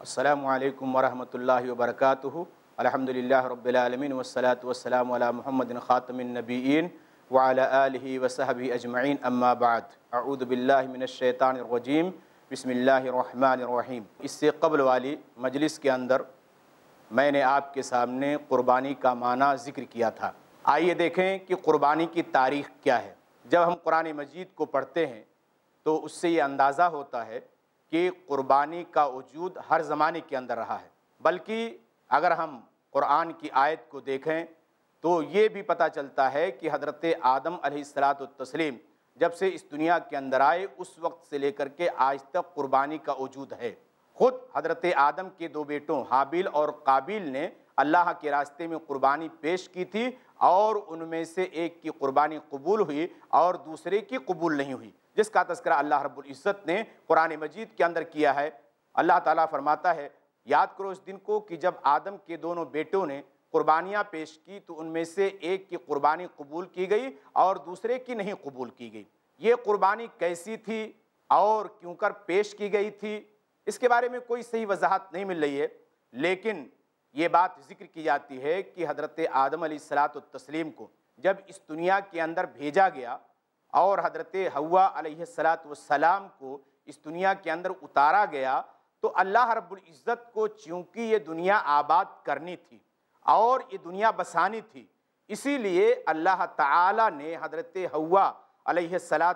السلام علیکم ورحمۃ اللہ وبرکاتہ۔ الحمدللہ رب العالمین والصلاة والسلام علی محمد خاتم النبیین وعلی آلہ وصحبہ اجمعین، اما بعد۔ اعوذ باللہ من الشیطان الرجیم، بسم اللہ الرحمن الرحیم۔ اس سے قبل والی مجلس کے اندر میں نے آپ کے سامنے قربانی کا معنی ذکر کیا تھا۔ آئیے دیکھیں کہ قربانی کی تاریخ کیا ہے۔ جب ہم قرآن مجید کو پڑھتے ہیں تو اس سے یہ اندازہ ہوتا ہے کہ قربانی کا وجود ہر زمانے کے اندر رہا ہے، بلکہ اگر ہم قرآن کی آیت کو دیکھیں تو یہ بھی پتہ چلتا ہے کہ حضرت آدم علیہ السلام جب سے اس دنیا کے اندر آئے اس وقت سے لے کر کے آج تک قربانی کا وجود ہے۔ خود حضرت آدم کے دو بیٹوں حابیل اور قابیل نے اللہ کے راستے میں قربانی پیش کی تھی، اور ان میں سے ایک کی قربانی قبول ہوئی اور دوسرے کی قبول نہیں ہوئی، جس کا تذکرہ اللہ رب العزت نے قرآن مجید کے اندر کیا ہے۔ اللہ تعالیٰ فرماتا ہے، یاد کرو اس دن کو کہ جب آدم کے دونوں بیٹوں نے قربانیاں پیش کی تو ان میں سے ایک کی قربانی قبول کی گئی اور دوسرے کی نہیں قبول کی گئی۔ یہ قربانی کیسی تھی اور کیوں کر پیش کی گئی تھی، اس کے بارے میں کوئی صحیح وضاحت نہیں مل رہی ہے، لیکن یہ بات ذکر کی جاتی ہے کہ حضرت آدم علیہ السلام کو جب اس دنیا کے اندر بھیجا گیا اور حضرت حوا علیہ السلام کو اس دنیا کے اندر اتارا گیا تو اللہ رب العزت کو چونکہ یہ دنیا آباد کرنی تھی اور یہ دنیا بسانی تھی، اسی لیے اللہ تعالی نے حضرت حوا علیہ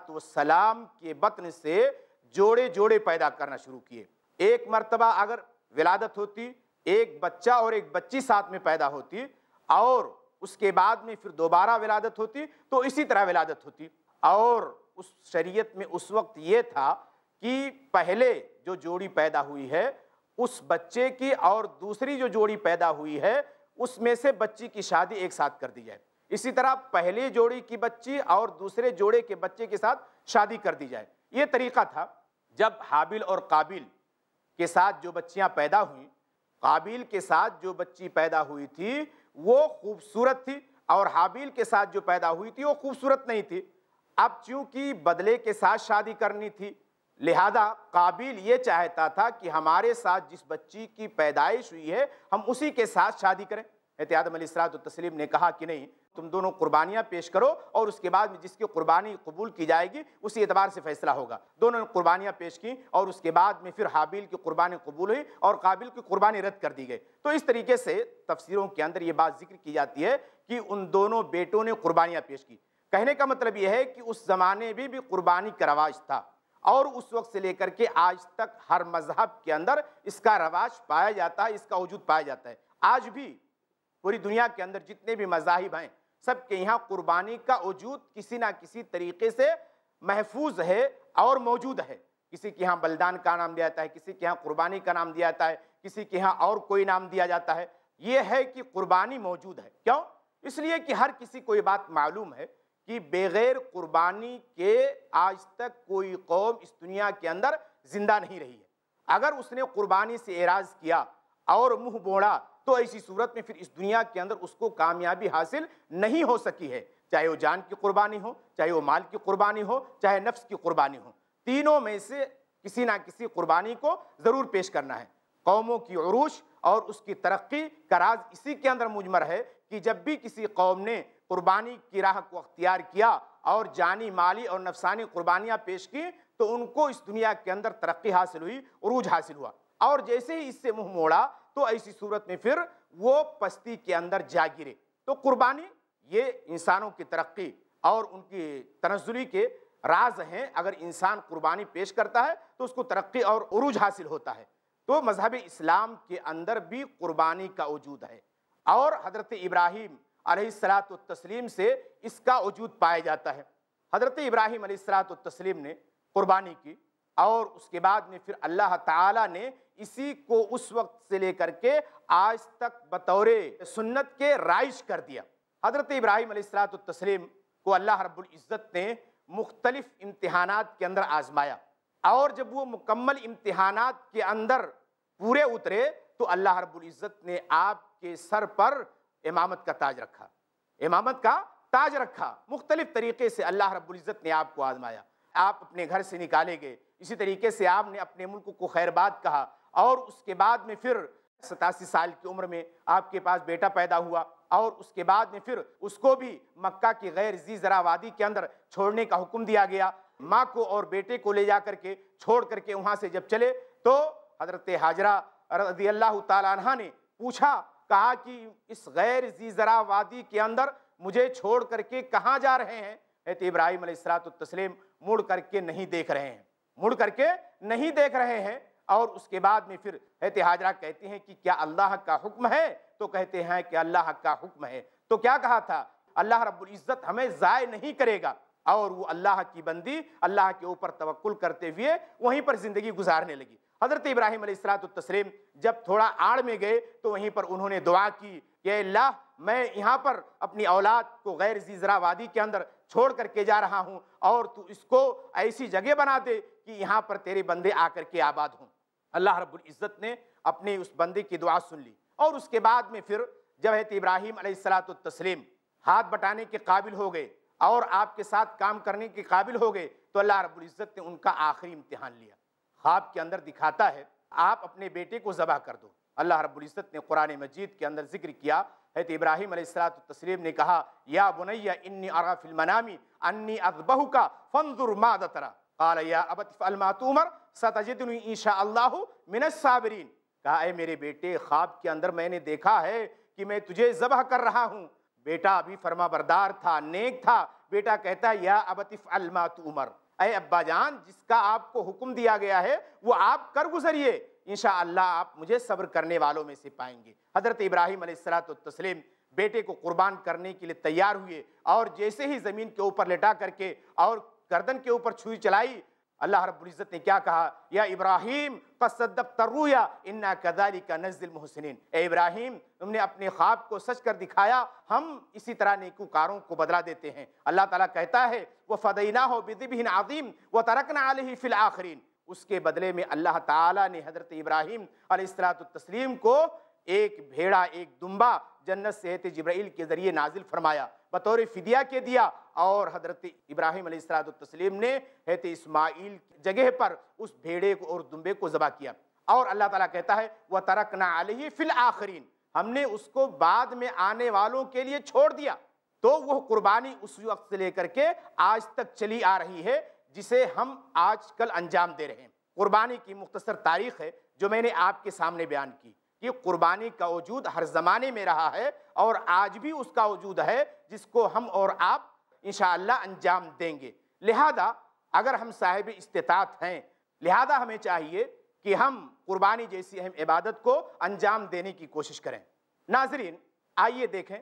السلام کے بطن سے جوڑے جوڑے پیدا کرنا شروع کیے۔ ایک مرتبہ اگر ولادت ہوتی، ایک بچہ اور ایک بچی ساتھ میں پیدا ہوتی، اور اس کے بعد میں پھر دوبارہ ولادت ہوتی تو اسی طرح ولادت ہوتی۔ اور اس شریعت میں اس وقت یہ تھا کہ پہلے جو جوڑی پیدا ہوئی ہے اس بچے کی اور دوسری جو جوڑی پیدا ہوئی ہے اس میں سے بچی کی شادی ایک ساتھ کر دی جائے، اسی طرح پہلی جوڑی کی بچی اور دوسرے جوڑے کے بچے کے ساتھ شادی کر دی جائے۔ یہ طریقہ تھا۔ جب حابیل اور قابیل کے ساتھ جو بچیاں پیدا ہوئیں، قابیل کے ساتھ جو بچی پیدا ہوئی تھی وہ خوبصورت تھی اور حابیل کے ساتھ جو پیدا ہوئی تھی وہ خوبصورت نہیں تھی۔ اب چونکہ بدلے کے ساتھ شادی کرنی تھی، لہذا قابیل یہ چاہتا تھا کہ ہمارے ساتھ جس بچی کی پیدائش ہوئی ہے ہم اسی کے ساتھ شادی کریں۔ حضرت آدم علیہ السلام نے کہا کہ نہیں، تم دونوں قربانیاں پیش کرو اور اس کے بعد میں جس کی قربانی قبول کی جائے گی اسی اعتبار سے فیصلہ ہوگا۔ دونوں نے قربانیاں پیش کی اور اس کے بعد میں پھر حابیل کی قربانی قبول ہوئی اور قابیل کی قربانی رد کر دی گئی۔ تو اس طریقے سے تفسیروں کے اندر یہ بات ذکر کی جاتی ہے کہ ان دونوں بیٹوں نے قربانیاں پیش کی۔ کہنے کا مطلب یہ ہے کہ اس زمانے میں بھی قربانی کا رواج تھا، اور اس وقت سے لے کر کے آج تک ہر مذہب کے اندر اس کا رواج پایا جاتا ہے، اس کا وجود پایا جاتا ہے۔ آج بھی پوری دنیا کے اندر جتنے بھی مذاہب ہیں سب کے یہاں قربانی کا وجود کسی نہ کسی طریقے سے محفوظ ہے اور موجود ہے۔ کسی کے یہاں بلدان کا نام دیا جاتا ہے، کسی کے یہاں قربانی کا نام دیا جاتا ہے، کسی کے یہاں اور کوئی نام دیا جاتا ہے۔ یہ ہے کہ قربانی موجود ہے۔ کیوں؟ اس لیے کہ ہر کسی کو یہ بات معلوم ہے کہ بغیر قربانی کے آج تک کوئی قوم اس دنیا کے اندر زندہ نہیں رہی ہے۔ اگر اس نے قربانی سے اعراض کیا اور منہ موڑا تو ایسی صورت میں پھر اس دنیا کے اندر اس کو کامیابی حاصل نہیں ہو سکی ہے، چاہے وہ جان کی قربانی ہو، چاہے وہ مال کی قربانی ہو، چاہے نفس کی قربانی ہو، تینوں میں سے کسی نہ کسی قربانی کو ضرور پیش کرنا ہے۔ قوموں کی عروج اور اس کی ترقی کا راز اسی کے اندر مجمر ہے کہ جب بھی کسی قوم نے قربانی کی راہ کو اختیار کیا اور جانی، مالی اور نفسانی قربانیاں پیش کی تو ان کو اس دنیا کے اندر ترقی حاصل ہوئی، عروج حاصل ہوا، اور جیسے ہی اس سے منہ موڑا تو ایسی صورت میں پھر وہ پستی کے اندر جا گرے۔ تو قربانی یہ انسانوں کی ترقی اور ان کی تنزلی کے راز ہیں۔ اگر انسان قربانی پیش کرتا ہے تو اس کو ترقی اور عروج حاصل ہوتا ہے۔ تو مذہب اسلام کے اندر بھی قربانی کا وجود ہے، اور حضرت ابراہیم علیہ السلام سے اس کا وجود پایا جاتا ہے۔ حضرت ابراہیم علیہ السلام نے قربانی کی اور اس کے بعد میں پھر اللہ تعالیٰ نے اسی کو اس وقت سے لے کر کے آج تک بطور سنت کے رائج کر دیا۔ حضرت ابراہیم علیہ السلام کو اللہ رب العزت نے مختلف امتحانات کے اندر آزمایا، اور جب وہ مکمل امتحانات کے اندر پورے اترے تو اللہ رب العزت نے آپ کے سر پر امامت کا تاج رکھا، امامت کا تاج رکھا۔ مختلف طریقے سے اللہ رب العزت نے آپ کو آزمایا۔ آپ اپنے گھر سے نکالے گئے، اسی طریقے سے آپ نے اپنے ملک کو خیر باد کہا اور اس کے بعد میں پھر 87 سال کی عمر میں آپ کے پاس بیٹا پیدا ہوا، اور اس کے بعد میں پھر اس کو بھی مکہ کی غیر ذی زرع وادی کے اندر چھوڑنے کا حکم دیا گیا۔ ماں کو اور بیٹے کو لے جا کر کے چھوڑ کر کے وہاں سے جب چلے تو حضرت ہاجرہ رضی اللہ تعالیٰ عنہ نے پوچھا، کہا کہ اس غیر ذی زرع وادی کے اندر مجھے چھوڑ کر کے کہاں جا رہے ہیں؟ حضرت ابراہیم علیہ السلام مڑ کر کے نہیں دیکھ رہے ہیں، مڑ کر کے نہیں دیکھ رہے ہیں۔ اور اس کے بعد میں پھر حضرت ہاجرہ کہتی ہیں کہ کیا اللہ کا حکم ہے؟ تو کہتے ہیں کہ اللہ کا حکم ہے۔ تو کیا کہا تھا؟ اللہ رب العزت ہمیں ضائع نہیں کرے گا، اور وہ اللہ کی بندی اللہ کے اوپر توکل کرتے ہوئے وہیں پر زندگی گزارنے لگی۔ حضرت ابراہیم علیہ السلام جب تھوڑا آڑ میں گئے تو وہیں پر انہوں نے دعا کی کہ اے اللہ، میں یہاں پر اپنی اولاد کو غیر ذی زرع وادی کے اندر چھوڑ کر کے جا رہا ہوں، اور تو اس کو ایسی جگہ بنا دے کہ یہاں پر تیرے بندے آ کر کے آباد ہوں۔ اللہ رب العزت نے اپنے اس بندے کی دعا سن لی، اور اس کے بعد میں پھر جب حضرت ابراہیم علیہ السلام ہاتھ بٹانے کے قابل ہو گئے اور آپ کے ساتھ کام کرنے کے قابل ہو گئے تو اللہ رب العزت نے ان کا آخری امتحان لیا۔ خواب کے اندر دکھاتا ہے آپ اپنے بیٹے کو ذبح کر دو۔ اللہ رب العزت نے قرآن مجید کے اندر ذکر کیا، حضرت ابراہیم علیہ السلام نے کہا، یا بنی انی اری فی المنام انی اذبحک فانظر ماذا تری، قال یا ابت افعل ما تؤمر ستجدنی ان شاء اللہ من الصابرین۔ کہا اے میرے بیٹے، خواب کے اندر میں نے دیکھا ہے کہ میں تجھے ذبح کر رہا ہوں۔ بیٹا ابھی فرما بردار تھا، نیک تھا۔ بیٹا کہتا ہے یا ابت افعل ما تؤمر، اے ابا جان، جس کا آپ کو حکم دیا گیا ہے وہ آپ کر گزریے، انشاءاللہ آپ مجھے صبر کرنے والوں میں سے پائیں گے۔ حضرت ابراہیم علیہ السلام بیٹے کو قربان کرنے کے لیے تیار ہوئے، اور جیسے ہی زمین کے اوپر لٹا کر کے اور گردن کے اوپر چھری چلائی، اللہ رب العزت نے کیا کہا؟ یا ابراہیم قد صدقت الرؤیا انا کذلک نجزی المحسنین، اے ابراہیم تم نے اپنے خواب کو سچ کر دکھایا، ہم اسی طرح نیکوکاروں کو بدلہ دیتے ہیں۔ اللہ تعالیٰ کہتا ہے وَفَدَيْنَاهُ بِذِبْحٍ عَظِيمٍ وَتَرَكْنَا عَلَيْهِ فِي الْآخِرِينَ، اس کے بدلے میں اللہ تعالیٰ نے حضرت ابراہیم علیہ السلام کو ایک بھیڑا، ایک دمبا جنت سے حضرت جبرائیل کے ذریعے نازل فرمایا، بطور فدیہ کے دیا، اور حضرت ابراہیم علیہ السلام نے حضرت اسماعیل کی جگہ پر اس بھیڑے کو اور دمبے کو ذبح کیا۔ اور اللہ تعالیٰ کہتا ہے وَتَرَكْنَا عَلَيْهِ فِي الْآخِرِينَ، ہم نے اس کو بعد میں آنے والوں کے لیے چھوڑ دیا۔ تو وہ قربانی اس وقت سے لے کر کے آج تک چلی آ رہی ہے، جسے ہم آج کل انجام دے رہے ہیں۔ قربانی کی مختصر تاریخ ہے جو میں نے آپ کے سامنے بیان کی، کہ قربانی کا وجود ہر زمانے میں رہا ہے اور آج بھی اس کا وجود ہے، جس کو ہم اور آپ انشاءاللہ انجام دیں گے۔ لہذا اگر ہم صاحب استطاعت ہیں، لہذا ہمیں چاہیے کہ ہم قربانی جیسی اہم عبادت کو انجام دینے کی کوشش کریں۔ ناظرین، آئیے دیکھیں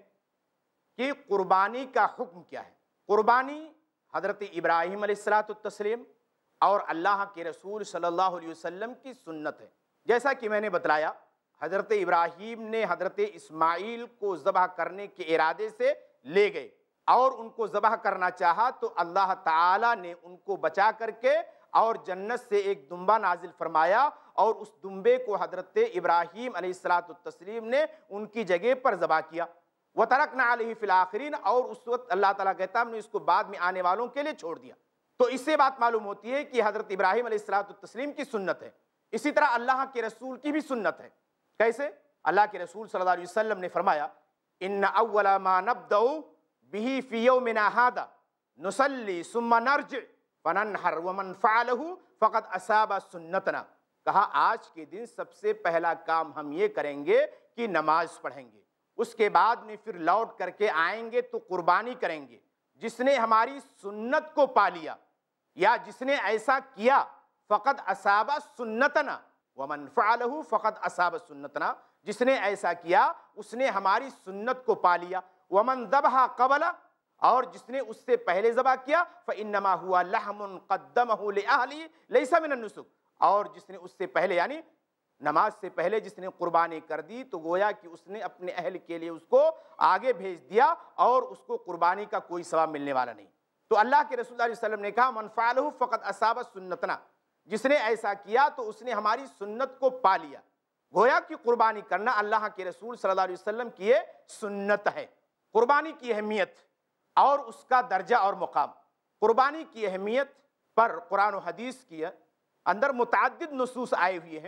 کہ قربانی کا حکم کیا ہے۔ قربانی حضرت ابراہیم علیہ السلام اور اللہ کے رسول صلی اللہ علیہ وسلم کی سنت ہے۔ جیسا کہ میں نے بتلایا، حضرت ابراہیم نے حضرت اسماعیل کو ذبح کرنے کے ارادے سے لے گئے اور ان کو ذبح کرنا چاہا تو اللہ تعالیٰ نے ان کو بچا کر کے اور جنت سے ایک دمبا نازل فرمایا، اور اس دمبے کو حضرت ابراہیم علیہ السلام نے ان کی جگہ پر ذبح کیا۔ وَتَرَكْنَا عَلَيْهِ فِي الْآخِرِينَ، اور اس وقت اللہ تعالیٰ کہتا ہے ہم نے اس کو بعد میں آنے والوں کے لیے چھوڑ دیا۔ تو اس سے بات معلوم ہوتی ہے کہ حضرت ابراہیم علیہ السلام کی سنت ہے، اسی طرح اللہ کے رسول کی بھی سنت ہے۔ کیسے؟ اللہ کے رسول صلی اللہ علیہ وسلم نے فرمایا إِنَّ أَوَّلَ مَا نَبْدَأُ بِهِ فِي يَوْمِنَا هَذَا نُصَلِّي ثُمَّ نَرْجِعُ فَنَنْحَرُ وَمَنْ فَعَلَهُ فَقَدْ أَصَابَ سُنَّتَنَا، کہا آج کے دن سب سے پہلا کام ہم یہ کریں گے کہ نماز پڑھیں گے، اس کے بعد میں پھر لوٹ کر کے آئیں گے تو قربانی کریں گے۔ جس نے ہماری سنت کو پا لیا یا جس نے ایسا کیا فقد اصاب سنتنا ومن فعلہ فقد اصاب سنتنا، جس نے ایسا کیا اس نے ہماری سنت کو پا لیا۔ ومن ذبح قبل، اور جس نے اس سے پہلے ذبح کیا فإنما هو لحم قدمه لأهله ليس من النسک، اور جس نے اس سے پہلے یعنی نماز سے پہلے جس نے قربانی کر دی تو گویا کہ اس نے اپنے اہل کے لیے اس کو آگے بھیج دیا اور اس کو قربانی کا کوئی ثواب ملنے والا نہیں۔ تو اللہ کے رسول اللہ علیہ وسلم نے کہا من فعلہ فقد اصاب سنتنا، جس نے ایسا کیا تو اس نے ہماری سنت کو پا لیا۔ گویا کہ قربانی کرنا اللہ کے رسول صلی اللہ علیہ وسلم کی یہ سنت ہے۔ قربانی کی اہمیت اور اس کا درجہ اور مقام، قربانی کی اہمیت پر قرآن و حدیث کی اندر متعدد نصوص آئے ہوئے ہیں۔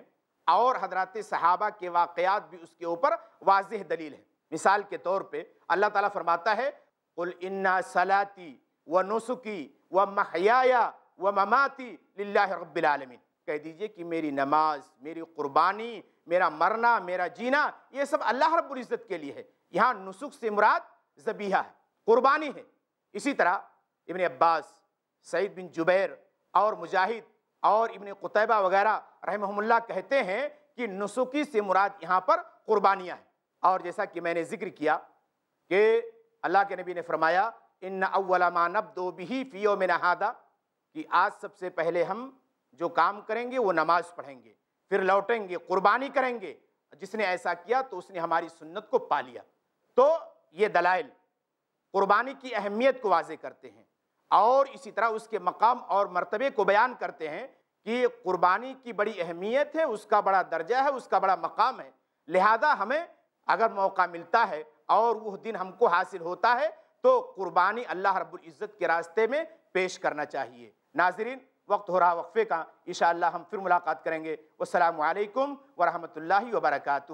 اور حضرات صحابہ کے واقعات بھی اس کے اوپر واضح دلیل ہے۔ مثال کے طور پہ اللہ تعالیٰ فرماتا ہے قُلْ إِنَّ صَلَاتِي وَنُسُكِي وَمَحْيَايَ وَمَمَاتِي لِلَّهِ رَبِّ الْعَالَمِينَ، کہہ دیجئے کہ میری نماز، میری قربانی، میرا مرنا، میرا جینا، یہ سب اللہ رب العزت کے لیے ہے۔ یہاں نسک سے مراد ذبیحہ ہے، قربانی ہے۔ اسی طرح ابن عباس، سعید بن جبیر اور مجاہد اور ابن قتیبہ وغیرہ رحمہم اللہ کہتے ہیں کہ نسکی سے مراد یہاں پر قربانیاں ہیں۔ اور جیسا کہ میں نے ذکر کیا کہ اللہ کے نبی نے فرمایا ان اول ما نبدأ به فی یومنا ھذا، کہ آج سب سے پہلے ہم جو کام کریں گے وہ نماز پڑھیں گے، پھر لوٹیں گے قربانی کریں گے، جس نے ایسا کیا تو اس نے ہماری سنت کو پا لیا۔ تو یہ دلائل قربانی کی اہمیت کو واضح کرتے ہیں اور اسی طرح اس کے مقام اور مرتبے کو بیان کرتے ہیں کہ قربانی کی بڑی اہمیت ہے، اس کا بڑا درجہ ہے، اس کا بڑا مقام ہے، لہذا ہمیں اگر موقع ملتا ہے اور وہ دن ہم کو حاصل ہوتا ہے تو قربانی اللہ رب العزت کے راستے میں پیش کرنا چاہیے۔ ناظرین، وقت ہو رہا وقفے کا، انشاءاللہ ہم پھر ملاقات کریں گے۔ والسلام علیکم ورحمۃ اللہ وبرکاتہ۔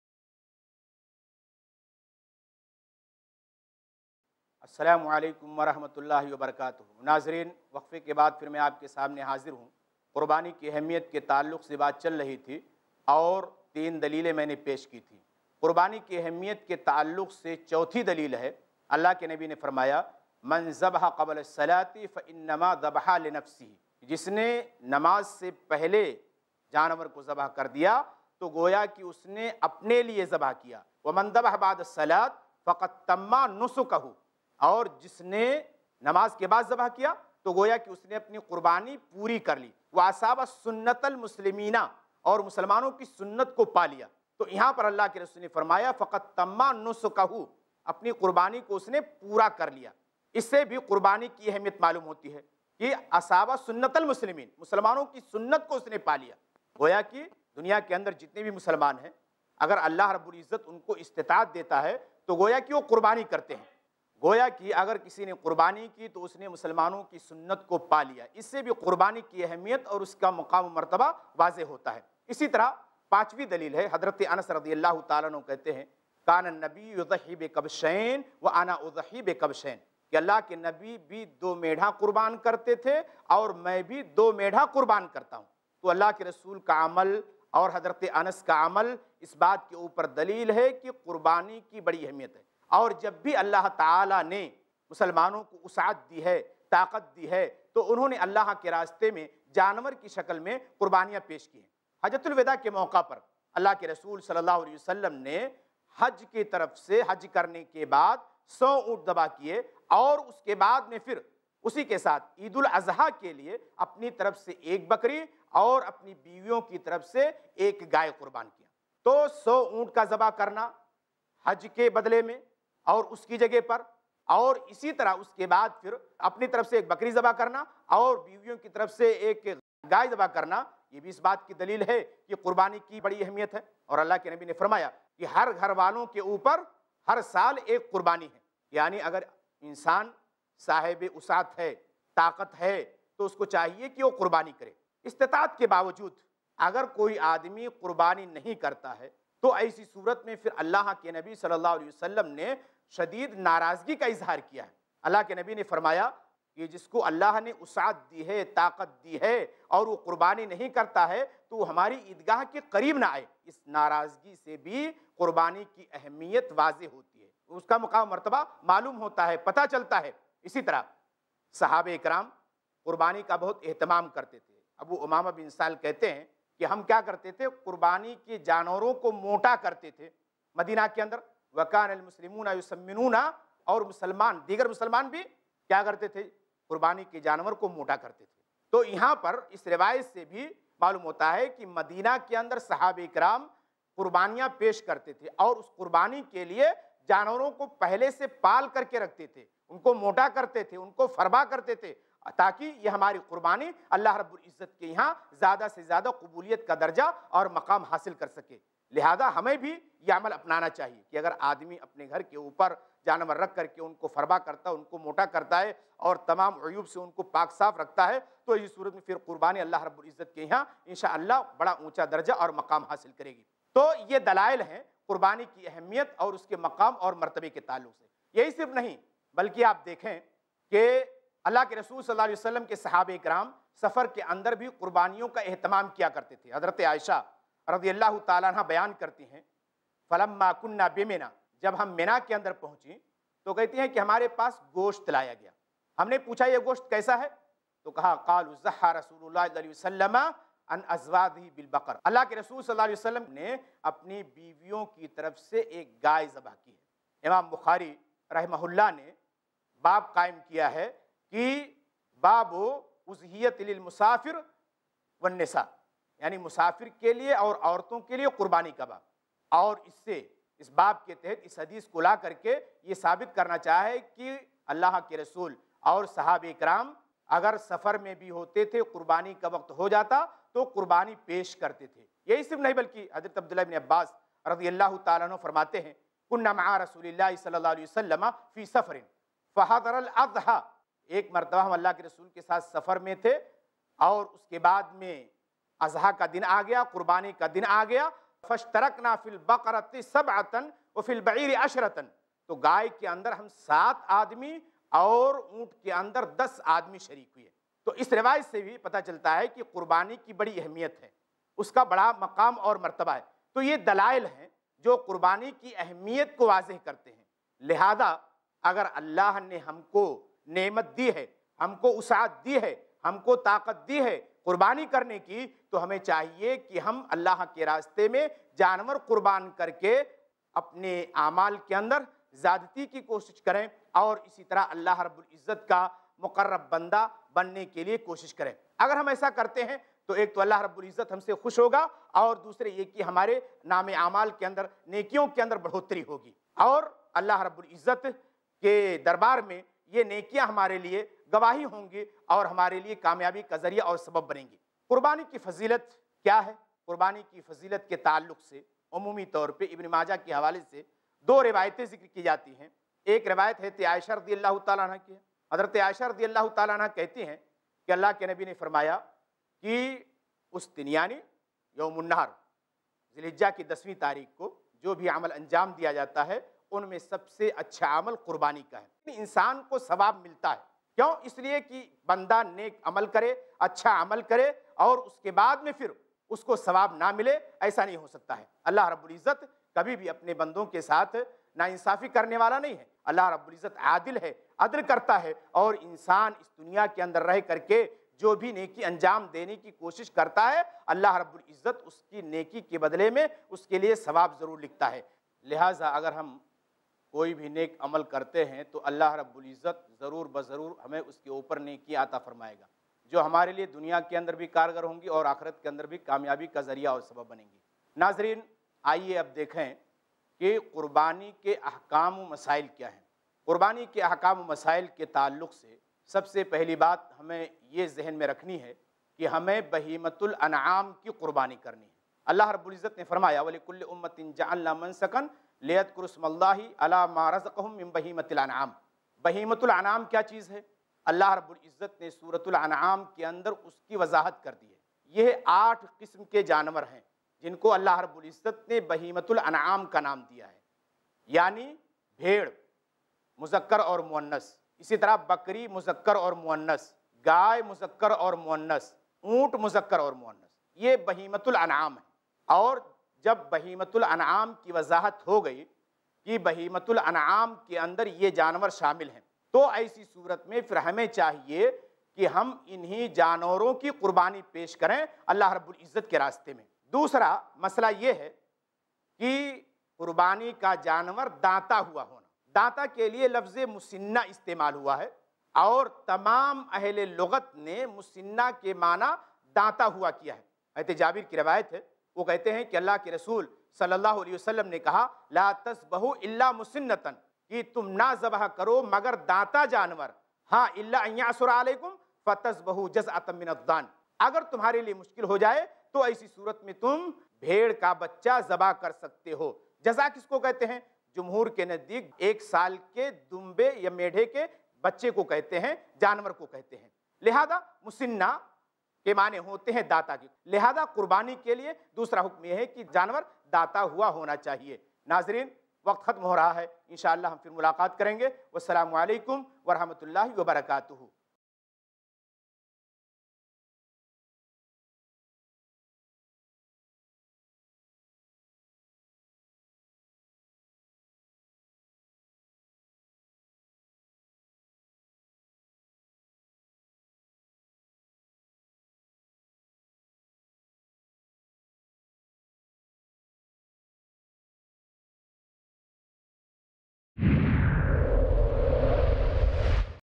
السلام علیکم ورحمۃ اللہ وبرکاتہ۔ ناظرین، وقفے کے بعد پھر میں آپ کے سامنے حاضر ہوں۔ قربانی کی اہمیت کے تعلق سے بات چل رہی تھی اور 3 دلیلیں میں نے پیش کی تھیں۔ قربانی کی اہمیت کے تعلق سے چوتھی دلیل ہے، اللہ کے نبی نے فرمایا من ذبح قبل الصلاۃ فانما ذبح لنفسہ، جس نے نماز سے پہلے جانور کو ذبح کر دیا تو گویا کہ اس نے اپنے لیے ذبح کیا۔ ومن ذبح بعد الصلاۃ فقد تم نسکہ، اور جس نے نماز کے بعد ذبح کیا تو گویا کہ اس نے اپنی قربانی پوری کر لی۔ وَأَصَابَ سُنَّةَ الْمُسْلِمِينَ، اور مسلمانوں کی سنت کو پا لیا۔ تو یہاں پر اللہ کے رسول نے فرمایا فَقَدْ تَمَّ نُسُكَهُ، اپنی قربانی کو اس نے پورا کر لیا۔ اس سے بھی قربانی کی اہمیت معلوم ہوتی ہے کہ اصابہ سنت المسلمین، مسلمانوں کی سنت کو اس نے پا لیا۔ گویا کہ دنیا کے اندر جتنے بھی مسلمان ہیں، اگر اللہ رب العزت ان کو استطاعت دیتا ہے تو گویا کہ وہ قربانی کرتے ہیں۔ گویا کہ اگر کسی نے قربانی کی تو اس نے مسلمانوں کی سنت کو پا لیا۔ اس سے بھی قربانی کی اہمیت اور اس کا مقام و مرتبہ واضح ہوتا ہے۔ اسی طرح 5ویں دلیل ہے، حضرت انس رضی اللہ تعالیٰ عنہ کہتے ہیں کان النبی یضحی بکبشین وانا اضحی بکبشین، کہ اللہ کے نبی بھی 2 میڑھا قربان کرتے تھے اور میں بھی 2 میڑھا قربان کرتا ہوں۔ تو اللہ کے رسول کا عمل اور حضرت انس کا عمل اس بات کے اوپر دلیل ہے کہ قربانی کی بڑی اہمیت ہے۔ اور جب بھی اللہ تعالیٰ نے مسلمانوں کو وسعت دی ہے، طاقت دی ہے، تو انہوں نے اللہ کے راستے میں جانور کی شکل میں قربانیاں پیش کی ہیں۔ حجۃ الوداع کے موقع پر اللہ کے رسول صلی اللہ علیہ وسلم نے حج کی طرف سے حج کرنے کے بعد 100 اونٹ ذبح کیے اور اس کے بعد میں پھر اسی کے ساتھ عید الاضحیٰ کے لیے اپنی طرف سے 1 بکری اور اپنی بیویوں کی طرف سے 1 گائے قربان کیا۔ تو 100 اونٹ کا ذبح کرنا حج کے بدلے میں اور اس کی جگہ پر، اور اسی طرح اس کے بعد پھر اپنی طرف سے 1 بکری ذبح کرنا اور بیویوں کی طرف سے 1 گائے ذبح کرنا، یہ بھی اس بات کی دلیل ہے کہ قربانی کی بڑی اہمیت ہے۔ اور اللہ کے نبی نے فرمایا کہ ہر گھر والوں کے اوپر ہر سال 1 قربانی ہے، یعنی اگر انسان صاحب وسعت ہے، طاقت ہے، تو اس کو چاہیے کہ وہ قربانی کرے۔ استطاعت کے باوجود اگر کوئی آدمی قربانی نہیں کرتا ہے تو ایسی صورت میں پھر اللہ کے نبی صلی اللہ علیہ وسلم نے شدید ناراضگی کا اظہار کیا ہے۔ اللہ کے نبی نے فرمایا کہ جس کو اللہ نے وسعت دی ہے، طاقت دی ہے اور وہ قربانی نہیں کرتا ہے تو وہ ہماری عیدگاہ کے قریب نہ آئے۔ اس ناراضگی سے بھی قربانی کی اہمیت واضح ہوتی ہے، اس کا مقام مرتبہ معلوم ہوتا ہے، پتہ چلتا ہے۔ اسی طرح صحابہ اکرام قربانی کا بہت اہتمام کرتے تھے۔ ابو امامہ بن سہل کہتے ہیں کہ ہم کیا کرتے تھے، قربانی کے جانوروں کو موٹا کرتے تھے مدینہ کے اندر۔ وَكَانَ الْمُسْلِمُونَ يُسَمِّنُونَ، اور دیگر مسلمان بھی کیا کرتے تھے، قربانی کے جانور کو موٹا کرتے تھے۔ تو یہاں پر اس روایت سے بھی معلوم ہوتا ہے کہ مدینہ کے اندر صحابہ اکرام قربانیاں پیش کرتے تھے اور اس قربانی کے لیے جانوروں کو پہلے سے پال کر کے رکھتے تھے، ان کو موٹا کرتے تھے، ان کو فربا کرتے تھے، تاکہ یہ ہماری قربانی اللہ رب العزت کے یہاں زیادہ سے زیادہ قبولیت کا درجہ اور مقام حاصل کر سکے۔ لہذا ہمیں بھی یہ عمل اپنانا چاہیے کہ اگر آدمی اپنے گھر کے اوپر جانور رکھ کر کے ان کو فربا کرتا ہے، ان کو موٹا کرتا ہے اور تمام عیوب سے ان کو پاک صاف رکھتا ہے، تو اس صورت میں پھر قربانی اللہ رب العزت کے یہاں انشاءاللہ بڑا اونچا درجہ اور مقام حاصل کرے گی۔ تو یہ دلائل ہیں قربانی کی اہمیت اور اس کے مقام اور مرتبے کے تعلق سے۔ یہی صرف نہیں بلکہ آپ دیکھیں کہ اللہ کے رسول صلی اللہ علیہ وسلم کے صحابہ کرام سفر کے اندر بھی قربانیوں کا اہتمام کیا کرتے تھے۔ حضرت عائشہ رضی اللہ تعالیٰ عنہ بیان کرتی ہیں، فلما کنا بمنا، جب ہم منا کے اندر پہنچی تو کہتی ہیں کہ ہمارے پاس گوشت لایا گیا۔ ہم نے پوچھا یہ گوشت کیسا ہے؟ تو کہا قالوا ضحى رسول اللہ صلی اللہ علیہ وسلم عن ازواجہ بالبقر، اللہ کے رسول صلی اللہ علیہ وسلم نے اپنی بیویوں کی طرف سے ایک گائے ذبح کی ہے۔ امام بخاری رحمہ اللہ نے باب قائم کیا ہے کہ باب اضحیۃ للمسافر والنساء، یعنی مسافر کے لیے اور عورتوں کے لیے قربانی کا باب، اور اس باب کے تحت اس حدیث کو لا کر کے یہ ثابت کرنا چاہے کہ اللہ کے رسول اور صحابہ کرام اگر سفر میں بھی ہوتے تھے، قربانی کا وقت ہو جاتا تو قربانی پیش کرتے تھے۔ یہی صرف نہیں بلکہ حضرت عبداللہ بن عباس رضی اللہ تعالیٰ عنہ فرماتے ہیں کننا مع رسول اللہ صلی اللہ علیہ وسلم فی سفر فحضر الاضحیٰ، ایک مرتبہ ہم اللہ کے رسول کے ساتھ سفر میں تھے اور اس کے بعد میں اضحیٰ کا دن آ گیا، قربانی کا دن آ گیا، فاشترکنا فی البقرۃ سبعۃ وفی البعیر عشرۃ، تو گائے کے اندر ہم 7 آدمی اور اونٹ کے اندر 10 آدمی شریک ہوئے۔ تو اس روایت سے بھی پتہ چلتا ہے کہ قربانی کی بڑی اہمیت ہے، اس کا بڑا مقام اور مرتبہ ہے۔ تو یہ دلائل ہیں جو قربانی کی اہمیت کو واضح کرتے ہیں۔ لہذا اگر اللہ نے ہم کو نعمت دی ہے، ہم کو وسعت دی ہے، ہم کو طاقت دی ہے قربانی کرنے کی، تو ہمیں چاہیے کہ ہم اللہ کے راستے میں جانور قربان کر کے اپنے اعمال کے اندر زیادتی کی کوشش کریں اور اسی طرح اللہ رب العزت کا مقرب بندہ بننے کے لیے کوشش کریں۔ اگر ہم ایسا کرتے ہیں تو ایک تو اللہ رب العزت ہم سے خوش ہوگا، اور دوسرے یہ کہ ہمارے نام اعمال کے اندر، نیکیوں کے اندر بڑھوتری ہوگی، اور اللہ رب العزت کے دربار میں یہ نیکیاں ہمارے لیے گواہی ہوں گی اور ہمارے لیے کامیابی کا ذریعہ اور سبب بنیں گی۔ قربانی کی فضیلت کیا ہے؟ قربانی کی فضیلت کے تعلق سے عمومی طور پہ ابن ماجہ کے حوالے سے 2 روایتیں ذکر کی جاتی ہیں۔ ایک روایت ہے عائشہ رضی اللہ تعالیٰ عنہ کی ہے۔ حضرت عائشہ رضی اللہ تعالیٰ عنہ کہتی ہیں کہ اللہ کے نبی نے فرمایا کہ اس دن یعنی یوم النحر، ذی الحجہ کی 10ویں تاریخ کو جو بھی عمل انجام دیا جاتا ہے ان میں سب سے اچھا عمل قربانی کا ہے۔ انسان کو ثواب ملتا ہے، کیوں؟ اس لیے کہ بندہ نیک عمل کرے، اچھا عمل کرے اور اس کے بعد میں پھر اس کو ثواب نہ ملے، ایسا نہیں ہو سکتا ہے۔ اللہ رب العزت کبھی بھی اپنے بندوں کے ساتھ ناانصافی کرنے والا نہیں ہے۔ اللہ رب العزت عادل ہے، عدل کرتا ہے، اور انسان اس دنیا کے اندر رہ کر کے جو بھی نیکی انجام دینے کی کوشش کرتا ہے، اللہ رب العزت اس کی نیکی کے بدلے میں اس کے لیے ثواب ضرور لکھتا ہے۔ لہٰذا اگر ہم کوئی بھی نیک عمل کرتے ہیں تو اللہ رب العزت ضرور بضرور ہمیں اس کے اوپر نیکی عطا فرمائے گا، جو ہمارے لیے دنیا کے اندر بھی کارگر ہوں گی اور آخرت کے اندر بھی کامیابی کا ذریعہ اور سبب بنیں گی۔ ناظرین، آئیے اب دیکھیں کہ قربانی کے احکام و مسائل کیا ہیں۔ قربانی کے احکام و مسائل کے تعلق سے سب سے پہلی بات ہمیں یہ ذہن میں رکھنی ہے کہ ہمیں بہیمۃ الانعام کی قربانی کرنی ہے۔ اللہ رب العزت نے فرمایا وَلِكُلِّ أُمَّةٍ جَعَلْنَا مَنسَكًا لِيَذْكُرُوا اسْمَ اللَّهِ عَلَىٰ مَا رَزَقَهُم مِّن بَهِيمَةِ الْأَنْعَامِ۔ بہیمۃ الانعام کیا چیز ہے؟ اللہ رب العزت نے سورۃ الانعام کے اندر اس کی وضاحت کر دی ہے۔ یہ 8 قسم کے جانور ہیں جن کو اللہ رب العزت نے بہیمۃ الانعام کا نام دیا ہے، یعنی بھیڑ مذکر اور مؤنث، اسی طرح بکری مذکر اور مؤنث، گائے مذکر اور مؤنث، اونٹ مذکر اور مؤنث، یہ بہیمۃ الانعام ہے۔ اور جب بہیمۃ الانعام کی وضاحت ہو گئی کہ بہیمۃ الانعام کے اندر یہ جانور شامل ہیں، تو ایسی صورت میں پھر ہمیں چاہیے کہ ہم انہی جانوروں کی قربانی پیش کریں اللہ رب العزت کے راستے میں۔ دوسرا مسئلہ یہ ہے کہ قربانی کا جانور دانتا ہوا ہونا۔ دانتا کے لیے لفظ مسنہ استعمال ہوا ہے، اور تمام اہل لغت نے مسنہ کے معنی دانتا ہوا کیا ہے۔ حضرت جابر کی روایت ہے، وہ کہتے ہیں کہ اللہ کے رسول صلی اللہ علیہ وسلم نے کہا لا تذبحوا الا مسنۃ، کہ تم نہ ذبح کرو مگر دانتا جانور، ہاں الا ان یعثر علیکم فتذبحوا جزعۃ من الضان، اگر تمہارے لیے مشکل ہو جائے تو ایسی صورت میں تم بھیڑ کا بچہ ذبح کر سکتے ہو۔ جزا کس کو کہتے ہیں؟ جمہور کے نزدیک 1 سال کے دمبے یا میڈھے کے بچے کو کہتے ہیں، جانور کو کہتے ہیں۔ لہذا مسنہ کے معنی ہوتے ہیں داتا کی، لہذا قربانی کے لیے دوسرا حکم یہ ہے کہ جانور داتا ہوا ہونا چاہیے۔ ناظرین، وقت ختم ہو رہا ہے، انشاءاللہ ہم پھر ملاقات کریں گے۔ والسلام علیکم ورحمۃ اللہ وبرکاتہ۔